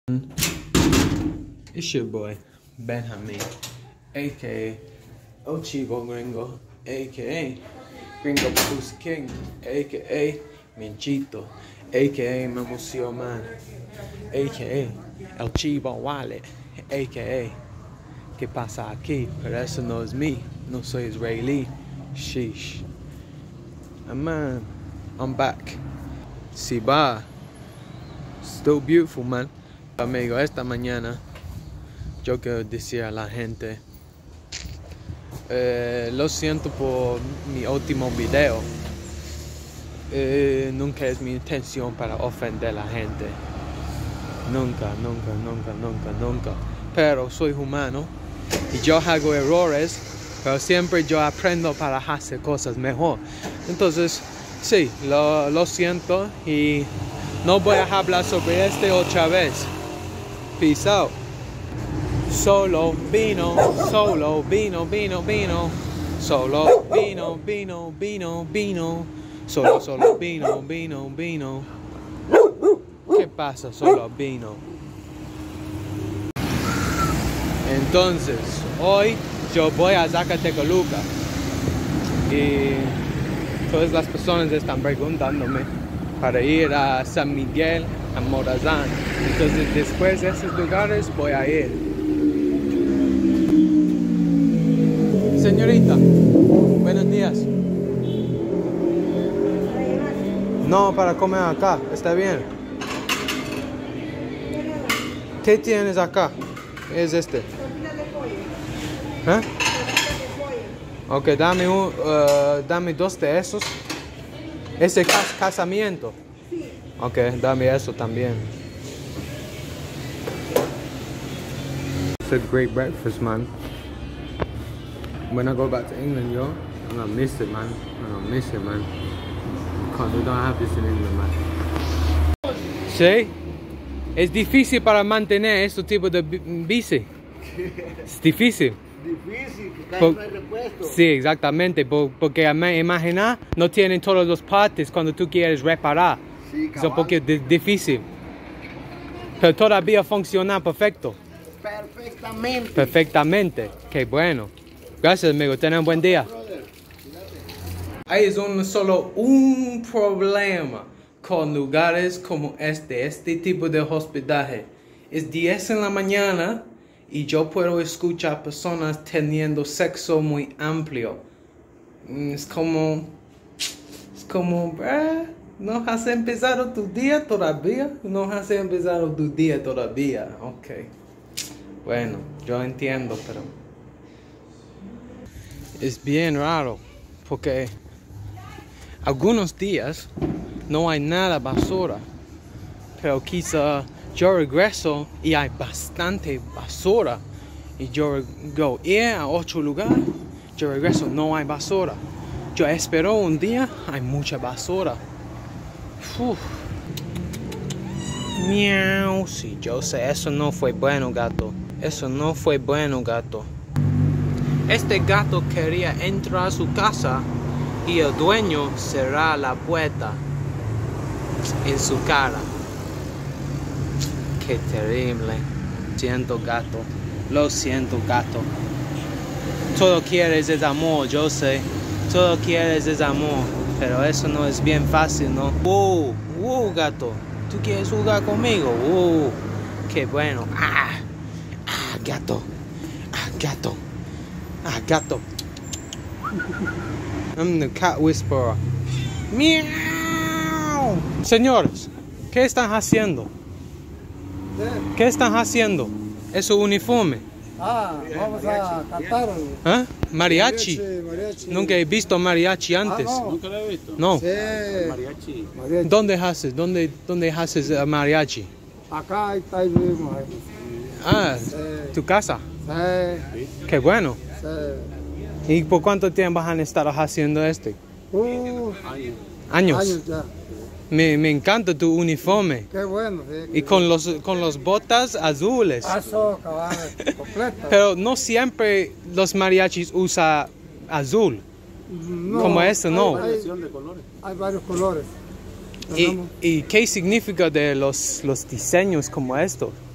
It's your boy, Benjamin, a.k.a. El Chivo Gringo, a.k.a. Gringo Pussy King, a.k.a. Minchito, a.k.a. Memusio Man, a.k.a. El Chivo Wallet, a.k.a. ¿Qué pasa aquí? Pero eso no es mí, no soy israelí. Sheesh. And man, I'm back. Si va. Still beautiful, man. Amigo, esta mañana yo quiero decir a la gente lo siento por mi último video. Nunca es mi intención para ofender a la gente. Nunca. Pero soy humano y yo hago errores, pero siempre yo aprendo para hacer cosas mejor. Entonces, sí, lo siento y no voy a hablar sobre otra vez. Peace out. Solo vino. Solo vino. Solo vino. Solo vino. ¿Qué pasa? Solo vino. Entonces, hoy yo voy a Zacatecoluca y todas las personas están preguntándome para ir a San Miguel, a Morazán. Entonces, después de esos lugares voy a ir. Señorita, buenos días. No, para comer acá, está bien. ¿Qué tienes acá? Es este. ¿Eh? Ok, dame dos de esos. Ese casamiento. Ok, dame eso también. It's a great breakfast, man. When I go back to England, yo, I'm gonna miss it, man. We don't have this in England, man. Sí, es difícil para mantener este tipo de bici. Es difícil. Porque no hay repuesto. Sí, exactamente, porque imagina, no tienen todos los partes cuando tú quieres reparar. Sí, es un poquito difícil. Pero todavía funciona perfecto. Perfectamente. Qué bueno. Gracias, amigo. Ten un buen día. Hay solo un problema con lugares como este tipo de hospedaje. Es 10 en la mañana y yo puedo escuchar personas teniendo sexo muy amplio. Es como, ¿no has empezado tu día todavía? Ok. Bueno, yo entiendo, pero es bien raro porque algunos días no hay nada basura, pero quizá yo regreso y hay bastante basura y yo ir a otro lugar, yo regreso, no hay basura. Yo espero un día, hay mucha basura. Miau, sí, yo sé, eso no fue bueno, gato. Este gato quería entrar a su casa y el dueño cerró la puerta en su cara. Qué terrible. Lo siento, gato. Todo quieres es amor, yo sé. Todo quieres es amor. Pero eso no es bien fácil, ¿no? Gato. ¿Tú quieres jugar conmigo? Qué bueno. Gato. Gato. I'm the cat whisperer. Miau. Señores, ¿qué están haciendo? ¿Es su uniforme? Vamos a cantar. ¿Eh? ¿Mariachi? Nunca he visto mariachi antes. No. ¿Nunca lo he visto? No. Sí. Mariachi. ¿Dónde haces? ¿Dónde haces mariachi? Acá está el mismo. ¿Tu casa? Sí. Qué bueno. Sí. ¿Y por cuánto tiempo han estado haciendo este? Años. ¿Años? Ya. Me encanta tu uniforme. Qué bueno. Sí, Y con los botas azules. cabal, completo. Pero no siempre los mariachis usan azul. No, como eso, no. Variación de colores. Hay varios colores. ¿Y qué significa de los diseños como estos?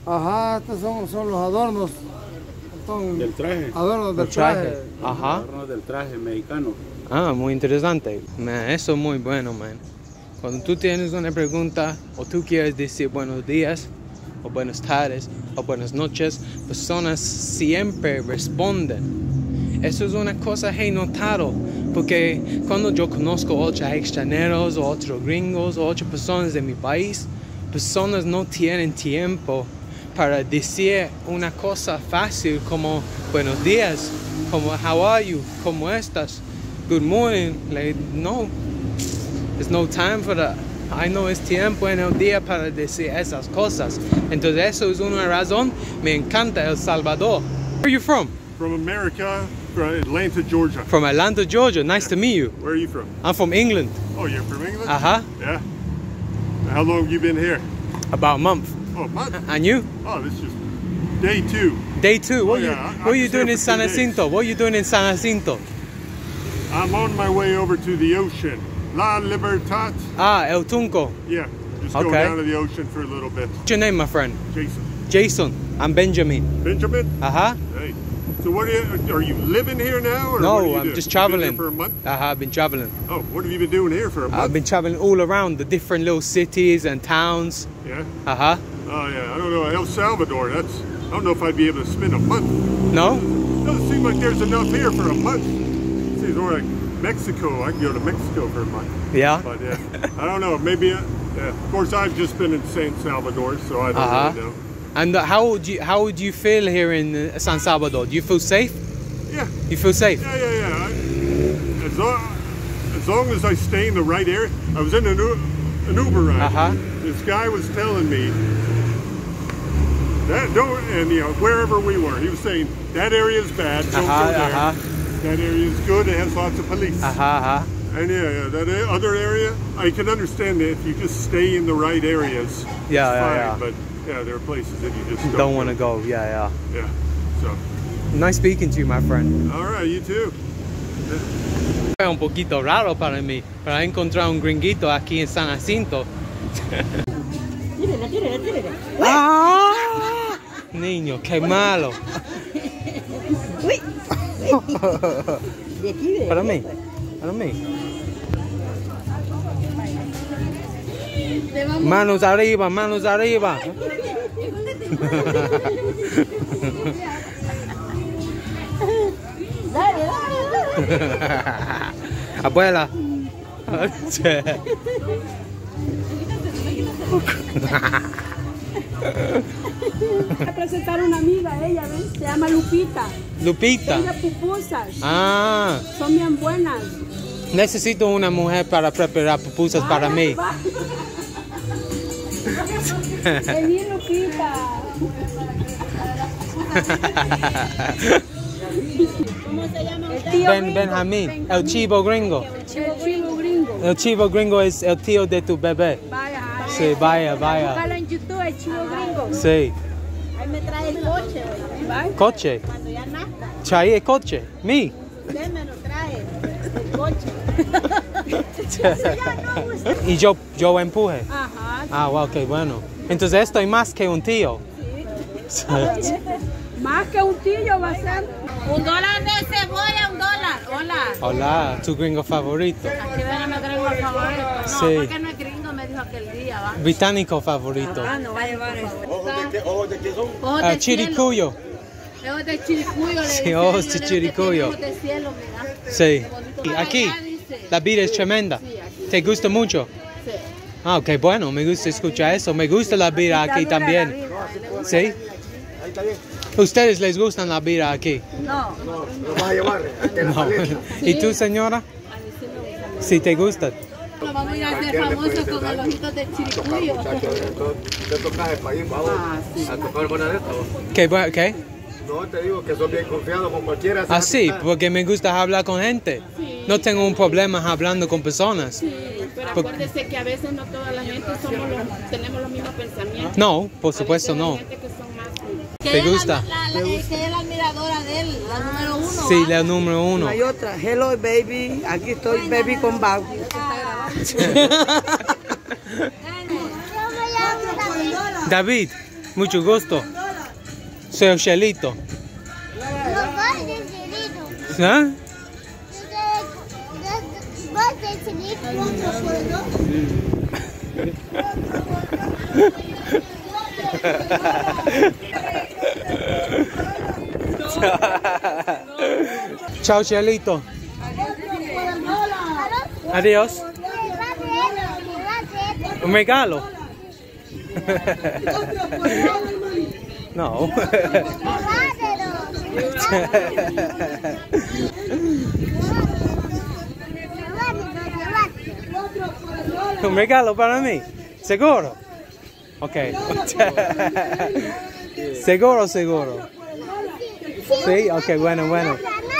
Ajá, estos son los adornos. Son Del traje. adornos del El traje. traje. Ajá. Adornos del traje mexicano. Ah, muy interesante. Man, eso es muy bueno, man. Cuando tú tienes una pregunta o tú quieres decir buenos días o buenas tardes o buenas noches, personas siempre responden. Eso es una cosa que he notado, porque cuando yo conozco otros extranjeros o otros gringos o otras personas de mi país, personas no tienen tiempo para decir una cosa fácil como buenos días, como how are you, cómo estás, good morning. Like, no, there's no time for that. I know es tiempo en el día para decir esas cosas. Entonces eso es una razón. Me encanta El Salvador. Where are you from? From America, from Atlanta, Georgia. From Atlanta, Georgia. Nice to meet you. Where are you from? I'm from England. Oh, you're from England? Uh-huh. Yeah. How long have you been here? About a month. Oh, a month? And you? Oh, this is day 2. Day 2. What, Oh, yeah, what are you I'm doing in just here San for 2 days. Jacinto? What are you doing in San Jacinto? I'm on my way over to the ocean. La Libertad. Ah, El Tunco. Yeah, just going Okay. down to the ocean for a little bit. What's your name, my friend? Jason. Jason. I'm Benjamin. Benjamin? Uh-huh. Hey. So what are you living here now? Or what do No, you I'm do? just You been traveling. here for a month? Uh-huh, I've been traveling. Oh, what have you been doing here for a month? I've been traveling all around the different little cities and towns. Yeah? Uh-huh. Oh, yeah. I don't know. El Salvador, I don't know if I'd be able to spend a month. No? Doesn't seem like there's enough here for a month. Seems more like Mexico. I can go to Mexico for a month. Yeah. But yeah, I don't know. Maybe. Yeah. Of course, I've just been in San Salvador, so I don't Uh-huh. really know. And how would you feel here in San Salvador? Do you feel safe? Yeah, You feel safe? yeah. As long as I stay in the right area. I was in an Uber ride. Uh-huh. This guy was telling me that don't, and wherever we were, he was saying that area is bad. Don't go there. Uh-huh. That area is good. It has lots of police. Uh-huh. And yeah, that other area, I can understand that if you just stay in the right areas, Yeah, it's fine. yeah. But yeah, there are places that you just Don't want to go. Yeah. Yeah. So, Nice speaking to you, my friend. all right, you too. Es un poquito raro para mí, para encontrar un gringuito aquí en San Jacinto. ¡Ah! Niño, qué malo. Uy. De aquí, de Para mí. Manos arriba, manos arriba. Dale. Abuela. Voy a presentar una amiga, ella, ¿ves? Se llama Lupita. Lupita. Ella pupusas. Ah, Son bien buenas. necesito una mujer para preparar pupusas para mí. Va. Vení, Lupita. ¿Cómo se llama usted? Benjamín, el chivo gringo. El chivo gringo. El chivo gringo es el tío de tu bebé. Vaya. Sí, vaya. Búscalo en YouTube, el chivo gringo. Sí. Ahí me trae el coche, oye. ¿Va? Coche. Cuando ya nazca, Trae el coche. Me. usted me lo trae, el coche. Y yo empuje. Ajá. Ah, wow, qué bueno. Entonces estoy más que un tío. Más que un tío va a ser. $1 de cebolla, $1. Hola. Hola, tu gringo favorito. Aquí ven a mi gringo favorito. No, Sí. porque no es gringo, me dijo aquel día, ¿va? Británico favorito. No va a llevar eso. ¿Ojos de qué son? Ojos de Chiricuyo. cielo. Ojos de chiricuyo. le Sí, dicen ojos ellos, de le chiricuyo. Ojos de cielo, mira. Sí. Bonito. Aquí, Allá dice. la vida es tremenda. Sí, aquí. ¿Te gusta mucho? Sí. Ah, qué bueno, me gusta escuchar eso. Me gusta la vida aquí también. ¿Sí? Ahí está bien. ¿Ustedes les gustan la vida aquí? No. No, lo vas a llevar. No. ¿Y tú, señora? Sí, te gusta. Nos vamos a ir a hacer famosos con los ojitos de chiricuyo. Te toca el país, vamos a tocar buena de esto. ¿Qué? No, te digo que son bien confiados con cualquiera. Ah, sí, porque me gusta hablar con gente. No tengo un problema hablando con personas. Sí, pero acuérdese que a veces no toda la gente tenemos los mismos pensamientos. No, por supuesto Hay no. gente que son más. ¿Te gusta? Que es la admiradora de él, la número 1. Sí, la número 1. Hay otra, hello baby, aquí estoy baby con Bau. David, Mucho gusto. Soy Chelito. ¿Ah? Chao, Chelito. Adiós. Un regalo. No. Un regalo para mí. ¿Seguro? Ok. ¿Seguro, seguro? Sí, ok, bueno, bueno.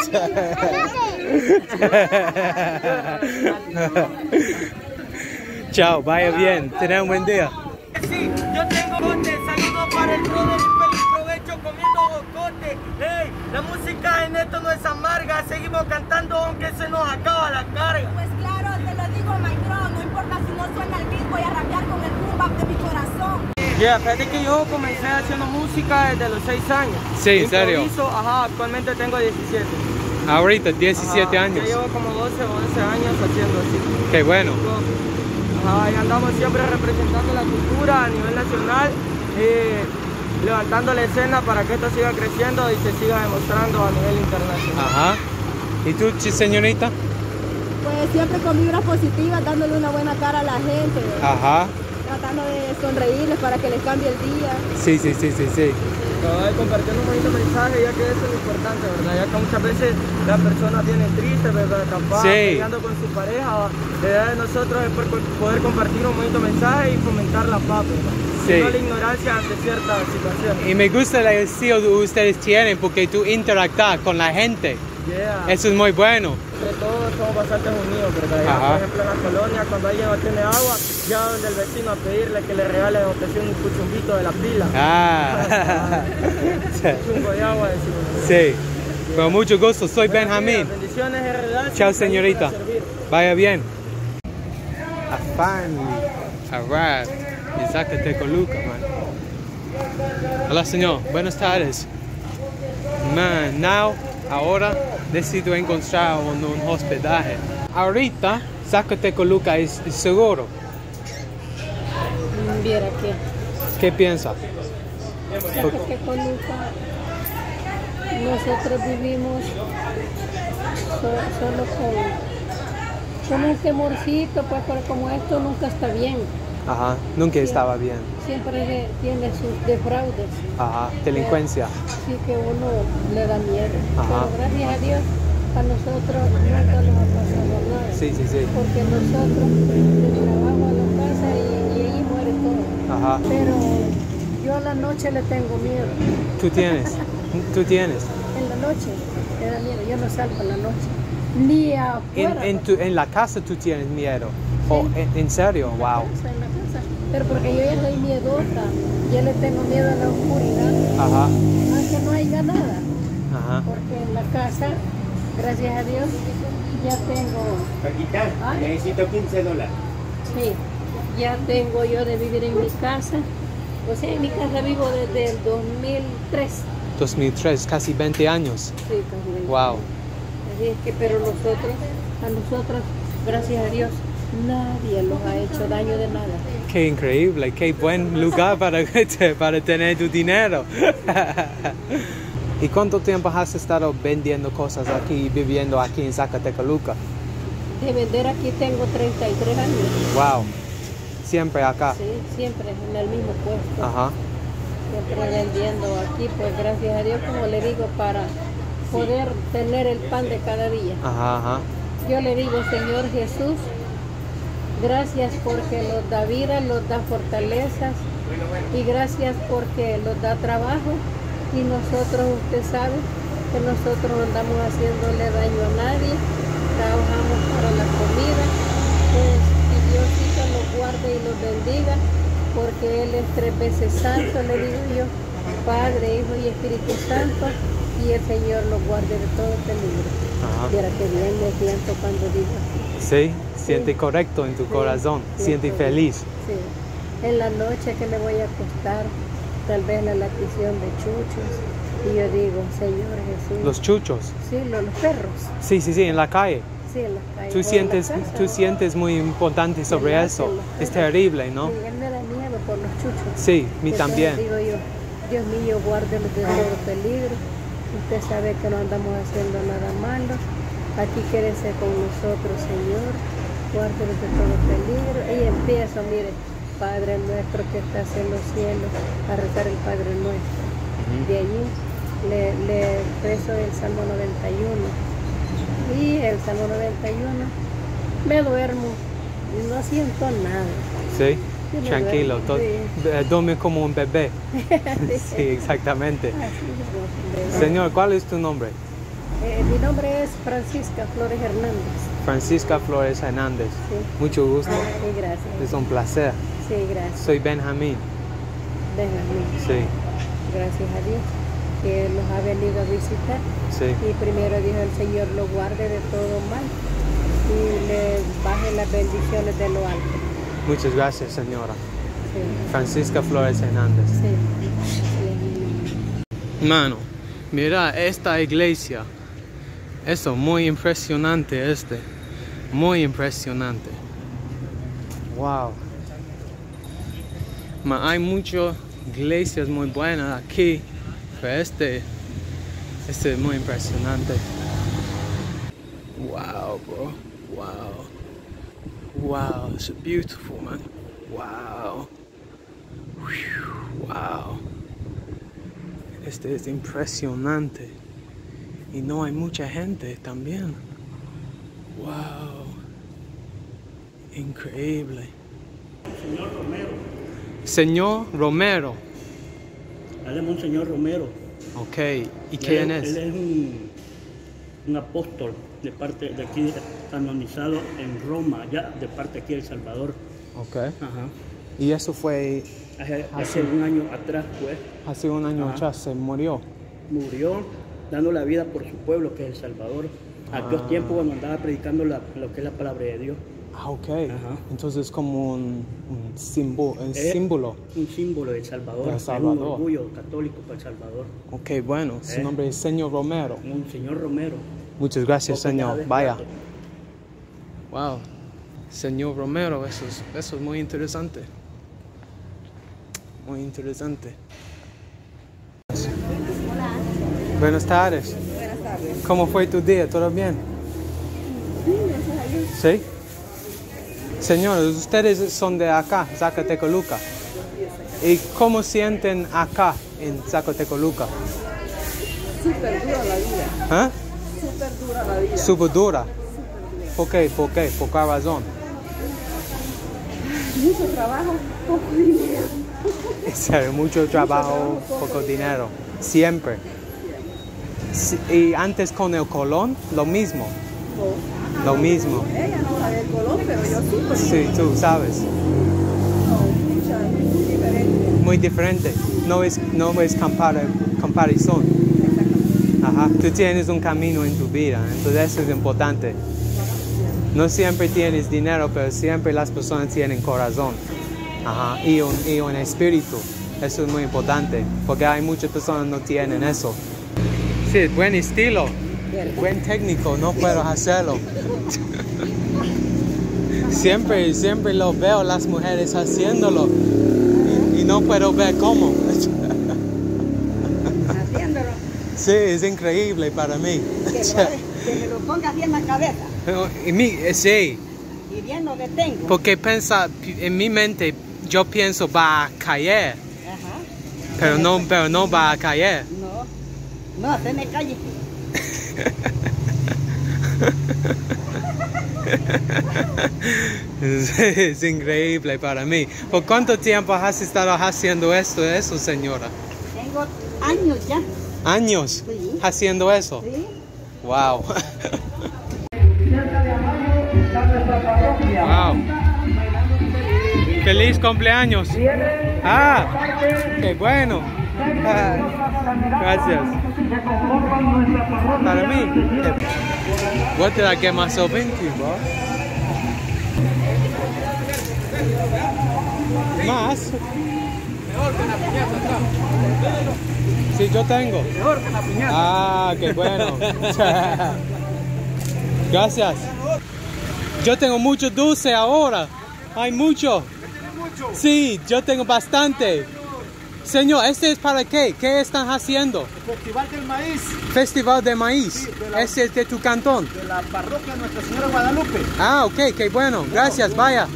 Chao, vaya bien. Tened un buen día. Sí, yo tengo bote, saludos para el brother y feliz provecho comiendo bocote. Hey, la música en esto no es amarga, seguimos cantando aunque se nos acaba la carga. Pues claro, te lo digo, maestro, no importa si no suena el beat, voy a rapear con el boom bap de mi corazón. Fíjate que yo comencé haciendo música desde los 6 años. Sí, ¿en serio? Ajá, actualmente tengo 17. Ahorita, 17 Ajá, años. Ya llevo como 12 o 11 años haciendo así. Qué bueno. Ajá, y andamos siempre representando la cultura a nivel nacional, levantando la escena para que esto siga creciendo y se siga demostrando a nivel internacional. Ajá. ¿Y tú, señorita? Pues siempre con vibras positivas, dándole una buena cara a la gente. Ajá. Tratando de sonreírles para que les cambie el día. Sí, sí, sí, sí, sí. Compartiendo un bonito mensaje, ya que eso es lo importante, ¿verdad? Ya que muchas veces las personas vienen tristes, ¿verdad? Capaz, peleando con su pareja. La idea de nosotros es poder compartir un bonito mensaje y fomentar la paz, ¿verdad? Sí. No la ignorancia ante ciertas situaciones. Y me gusta el estilo que ustedes tienen porque tú interactúas con la gente. Yeah. Eso es muy bueno. Entre todos somos bastante unidos, ¿verdad? Ya, por ejemplo, en la colonia, cuando alguien no tiene agua, ya donde el vecino a pedirle que le regale o que sea un cuchumbito de la pila. Un chumbo de agua, decimos. Sí. Con mucho gusto, soy Benjamín. Bendiciones, RDA. Chao, señorita. Vaya bien. I finally arrived in Zacatecoluca, man. Hola, señor. Buenas tardes. Man, ahora decido encontrar un hospedaje. Ahorita, Zacatecoluca es seguro. Viera ¿Qué piensa? Zacatecoluca, nosotros vivimos solo con un temorcito, pues, pero como esto nunca está bien. Ajá, nunca estaba bien. Siempre tiene sus defraudes. Ajá, delincuencia. Sí, que uno le da miedo. Ajá. Pero gracias a Dios, a nosotros nunca nos ha pasado nada. Sí, sí, sí. Porque nosotros del trabajo a la casa y ahí muere todo. Ajá. Pero yo a la noche le tengo miedo. ¿Tú tienes? En la noche me da miedo. Yo no salgo en la noche. Ni afuera. En la casa tú tienes miedo. Sí. Oh, ¿en serio? Wow. En la casa. Pero porque yo ya soy miedosa. Yo le tengo miedo a la oscuridad. Ajá. Aunque no haya nada. Ajá. Porque en la casa, gracias a Dios, ya tengo... Paquita, necesito $15. Sí, ya tengo yo de vivir en mi casa. O sea, en mi casa vivo desde el 2003. 2003, casi 20 años. Sí, casi 20. Wow. Así es que, pero a nosotros, gracias a Dios, nadie nos ha hecho daño de nada. Qué increíble, qué buen lugar para tener tu dinero. ¿Y cuánto tiempo has estado vendiendo cosas aquí, viviendo aquí en Zacatecoluca? De vender aquí tengo 33 años. Wow. Siempre acá. Sí, siempre en el mismo puesto. Ajá. Siempre vendiendo aquí, pues gracias a Dios, como le digo, para poder tener el pan de cada día. Ajá, ajá. Yo le digo, Señor Jesús, gracias porque nos da vida, nos da fortalezas y gracias porque nos da trabajo y nosotros, usted sabe, que nosotros no andamos haciéndole daño a nadie, trabajamos para la comida, pues que Diosito los guarde y los bendiga, porque Él es 3 veces santo, le digo yo, Padre, Hijo y Espíritu Santo, y el Señor los guarde de todo peligro. Mira que bien me siento cuando digo así. Sí, siente correcto en tu corazón, sí, siente sí, feliz. Sí, en la noche que me voy a acostar, tal vez la latición de chuchos. Y yo digo, Señor Jesús. Los chuchos. Sí, los perros. Sí, en la calle. Sí, en la calle. Tú sientes muy importante sobre eso. Es terrible, ¿no? Sí, él me da miedo por los chuchos. Sí, a mí Entonces, también. digo yo, Dios mío, guárdelos de todo peligro. Usted sabe que no andamos haciendo nada malo. Aquí quédese con nosotros, Señor. Guárdelos de todo peligro. Y empiezo, mire, Padre nuestro que estás en los cielos, a rezar el Padre nuestro. De allí le rezo el Salmo 91. Y el Salmo 91 me duermo y no siento nada. Sí, me tranquilo, duermo, sí. duerme como un bebé. Sí, exactamente. Señor, ¿cuál es tu nombre? Mi nombre es Francisca Flores Hernández. Francisca Flores Hernández. Sí. Mucho gusto. Sí, gracias. Es un placer. Sí, gracias. Soy Benjamín. Benjamín. Sí. Gracias a Dios que nos ha venido a visitar. Sí. Y primero Dios el Señor lo guarde de todo mal y le baje las bendiciones de lo alto. Muchas gracias, señora. Sí. Francisca Flores Hernández. Sí. Sí. Mano, mira esta iglesia. Eso, muy impresionante Muy impresionante. Wow. Hay muchas iglesias muy buenas aquí. Pero este es muy impresionante. Wow, bro. Wow, it's beautiful, man. Wow. Wow. Este es impresionante. Y no hay mucha gente también. Wow. Increíble. Señor Romero. Señor Romero. Él es Monseñor Romero. Ok. ¿Y quién es? Él es un apóstol de parte de aquí, canonizado en Roma, allá de parte aquí de El Salvador. Ok. Ajá. Y eso fue... Hace un año atrás, pues. Hace un año atrás se murió. Murió dando la vida por su pueblo, que es El Salvador. A aquellos tiempos cuando andaba predicando lo que es la palabra de Dios. Ah, ok. Ajá. Entonces como un símbolo. Un símbolo de El Salvador. El Salvador. Es un orgullo católico para El Salvador. Ok, bueno. Su nombre es Señor Romero. Monseñor Romero. Muchas gracias, Señor. Vaya. Wow. Señor Romero, eso es muy interesante. Muy interesante. Buenas tardes. Buenas tardes. ¿Cómo fue tu día? ¿Todo bien? Sí, gracias a Dios. ¿Sí? Señores, ustedes son de acá, Zacatecoluca. ¿Y cómo sienten acá en Zacatecoluca? Súper dura la vida. ¿Ah? Súper dura la vida. Súper dura. ¿Por qué? ¿Por qué? ¿Por qué razón? Mucho trabajo, poco dinero. En serio, mucho trabajo, poco dinero. Siempre. Sí, y antes con el Colón, lo mismo. No. Lo mismo. Ella no sabe el color, pero yo sí. Pues. Sí, tú sabes. No, muy diferente. Muy diferente. No es comparación. Ajá. Tú tienes un camino en tu vida, entonces eso es importante. No siempre tienes dinero, pero siempre las personas tienen corazón. Ajá. Y un espíritu. Eso es muy importante, porque hay muchas personas que no tienen eso. Sí, buen estilo, buen técnico, no puedo hacerlo. Siempre lo veo las mujeres haciéndolo y no puedo ver cómo. Haciéndolo. Sí, es increíble para mí. Que me lo ponga así en la cabeza. Sí. Y bien lo detengo. Porque en mi mente yo pienso va a caer. Ajá. Pero no va a caer. No, se me calle. Es increíble para mí. ¿Por cuánto tiempo has estado haciendo eso, señora? Tengo años ya. ¿Años? Sí. ¿Haciendo eso? Sí. Wow. Wow. ¡Feliz cumpleaños! ¡Ah! ¡Qué bueno! Gracias. Para mí. What did I get myself into, bro? ¿Más? Mejor que la piñata acá. Sí, yo tengo. Mejor que la piñata. Ah, qué bueno. Gracias. Yo tengo mucho dulce ahora. Hay mucho. Sí, yo tengo bastante. Señor, ¿este es para qué? ¿Qué están haciendo? El Festival del Maíz. Festival de maíz. Sí, ¿Ese es de tu cantón? De la parroquia Nuestra Señora Guadalupe. Ah, ok, qué bueno. Gracias, vaya.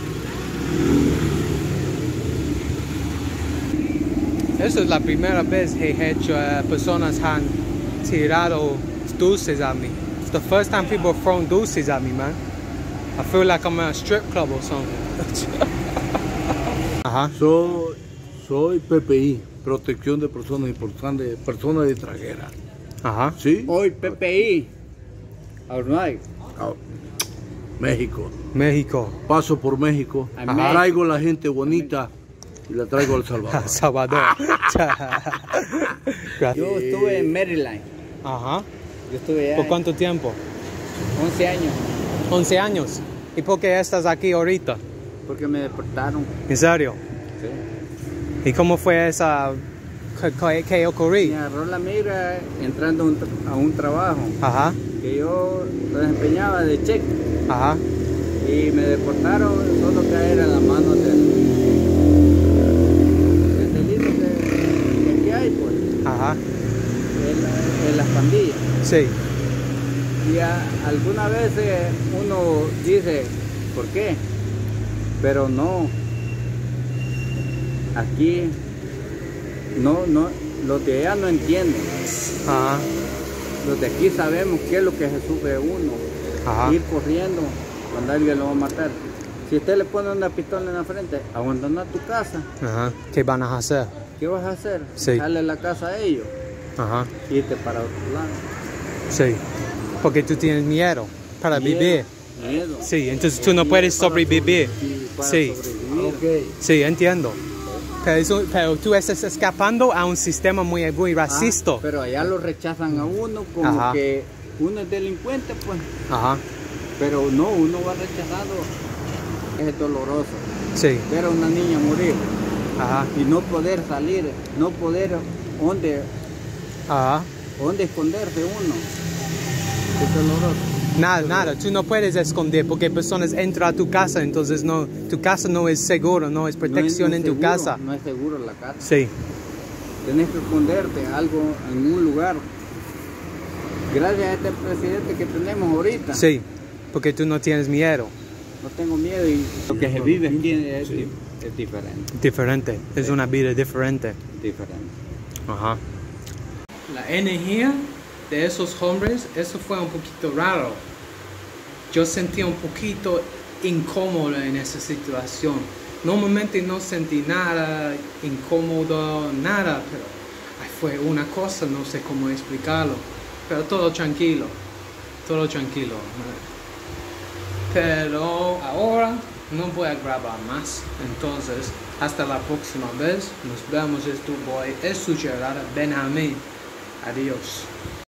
Esa es la primera vez que he hecho personas han tirado dulces a mí. It's the first time people have thrown dulces at me, man. I feel like I'm at a strip club or something. Ajá. Soy PPI, Protección de Personas Importantes, Personas Extranjeras. Ajá. ¿Sí? Hoy PPI. México. México. Paso por México. Ajá. Traigo la gente bonita y la traigo al Salvador. Salvador. Yo estuve en Maryland. Ajá. Yo estuve allá. ¿Por cuánto tiempo? 11 años. 11 años. ¿Y por qué estás aquí ahorita? Porque me deportaron. ¿En serio? Sí. ¿Y cómo fue esa? ¿Qué ocurrió? Me agarró la migra entrando a un trabajo. Ajá. Que yo lo desempeñaba de cheque. Ajá. Y me deportaron solo caer a la mano del delito que hay, pues. Ajá. En las pandillas. Sí. Y algunas veces uno dice, ¿por qué? Pero no. Aquí no, los de allá no entienden. Ajá. Los de aquí sabemos qué es lo que se sufre uno. Ajá. Ir corriendo cuando alguien lo va a matar. Si usted le pone una pistola en la frente, abandona tu casa. Ajá. ¿Qué van a hacer? ¿Qué vas a hacer? Sí. Darle la casa a ellos. Ajá. Irte para otro lado. Sí. Porque tú tienes miedo para vivir. Miedo. Sí, entonces tú no puedes sobrevivir. Sí. Okay. Sí, entiendo. Pero tú estás escapando a un sistema muy racista. Pero allá lo rechazan a uno como Ajá. que uno es delincuente, pues. Ajá. Pero no, uno va rechazado. Es doloroso. Sí. Ver a una niña morir. Ajá. Y no poder salir, no poder Ajá. dónde esconderse uno. Es doloroso. Nada, tú no puedes esconder porque personas entran a tu casa, entonces no, tu casa no es seguro, no es protección en tu seguro, casa. No es seguro la casa. Sí. Tienes que esconderte algo en un lugar. Gracias a este presidente que tenemos ahorita. Sí, porque tú no tienes miedo. No tengo miedo y lo que se vive aquí es diferente. Diferente, es una vida diferente. Diferente. Ajá. La energía de esos hombres, eso fue un poquito raro. Yo sentí un poquito incómodo en esa situación. Normalmente no sentí nada incómodo, nada, pero fue una cosa, no sé cómo explicarlo. Pero todo tranquilo, todo tranquilo. Pero ahora no voy a grabar más. Entonces, hasta la próxima vez. Nos vemos. Es tu boy, es su Gerard Benjamín. Adiós.